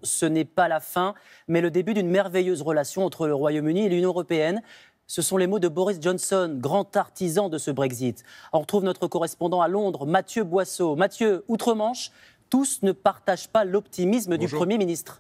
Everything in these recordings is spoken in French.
ce n'est pas la fin, mais le début d'une merveilleuse relation entre le Royaume-Uni et l'Union européenne. Ce sont les mots de Boris Johnson, grand artisan de ce Brexit. On retrouve notre correspondant à Londres, Mathieu Boisseau. Mathieu, outre-Manche, tous ne partagent pas l'optimisme du Premier ministre.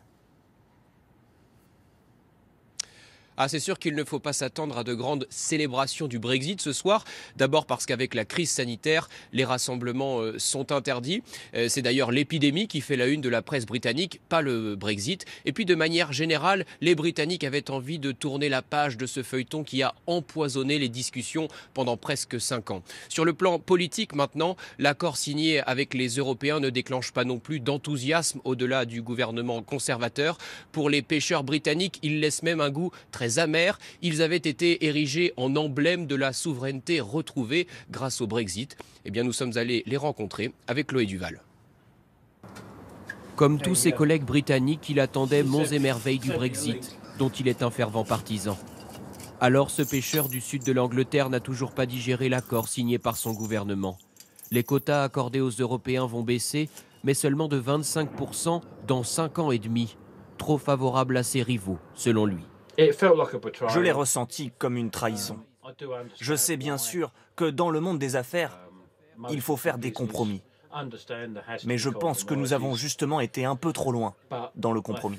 Ah, c'est sûr qu'il ne faut pas s'attendre à de grandes célébrations du Brexit ce soir. D'abord parce qu'avec la crise sanitaire, les rassemblements sont interdits. C'est d'ailleurs l'épidémie qui fait la une de la presse britannique, pas le Brexit. Et puis de manière générale, les Britanniques avaient envie de tourner la page de ce feuilleton qui a empoisonné les discussions pendant presque 5 ans. Sur le plan politique maintenant, l'accord signé avec les Européens ne déclenche pas non plus d'enthousiasme au-delà du gouvernement conservateur. Pour les pêcheurs britanniques, il laisse même un goût très amers. Ils avaient été érigés en emblème de la souveraineté retrouvée grâce au Brexit. Eh bien, nous sommes allés les rencontrer avec Chloé Duval. Comme tous ses collègues britanniques, il attendait monts et merveilles du Brexit, dont il est un fervent partisan. Alors, ce pêcheur du sud de l'Angleterre n'a toujours pas digéré l'accord signé par son gouvernement. Les quotas accordés aux Européens vont baisser, mais seulement de 25% dans 5 ans et demi. Trop favorable à ses rivaux, selon lui. Je l'ai ressenti comme une trahison. Je sais bien sûr que dans le monde des affaires, il faut faire des compromis. Mais je pense que nous avons justement été un peu trop loin dans le compromis.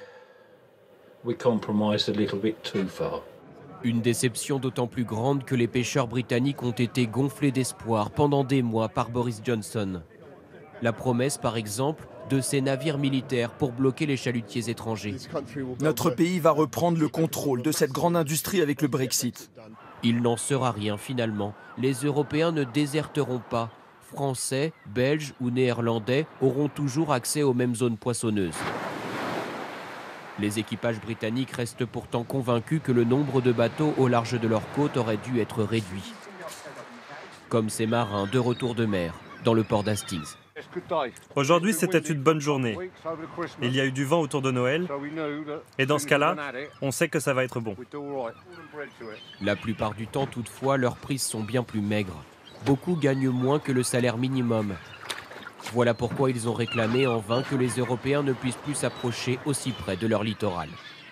Une déception d'autant plus grande que les pêcheurs britanniques ont été gonflés d'espoir pendant des mois par Boris Johnson. La promesse, par exemple, de ces navires militaires pour bloquer les chalutiers étrangers. Notre pays va reprendre le contrôle de cette grande industrie avec le Brexit. Il n'en sera rien finalement. Les Européens ne déserteront pas. Français, Belges ou Néerlandais auront toujours accès aux mêmes zones poissonneuses. Les équipages britanniques restent pourtant convaincus que le nombre de bateaux au large de leurs côtes aurait dû être réduit. Comme ces marins de retour de mer dans le port d'Hastings. Aujourd'hui, c'était une bonne journée. Il y a eu du vent autour de Noël. Et dans ce cas-là, on sait que ça va être bon. La plupart du temps, toutefois, leurs prises sont bien plus maigres. Beaucoup gagnent moins que le salaire minimum. Voilà pourquoi ils ont réclamé en vain que les Européens ne puissent plus s'approcher aussi près de leur littoral.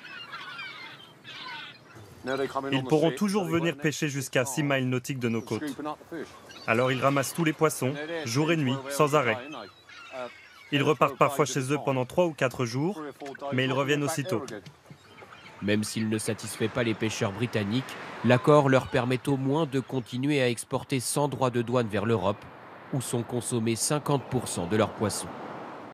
Ils pourront toujours venir pêcher jusqu'à 6 miles nautiques de nos côtes. Alors ils ramassent tous les poissons, jour et nuit, sans arrêt. Ils repartent parfois chez eux pendant 3 ou 4 jours, mais ils reviennent aussitôt. Même s'il ne satisfait pas les pêcheurs britanniques, l'accord leur permet au moins de continuer à exporter sans droit de douane vers l'Europe, où sont consommés 50% de leurs poissons.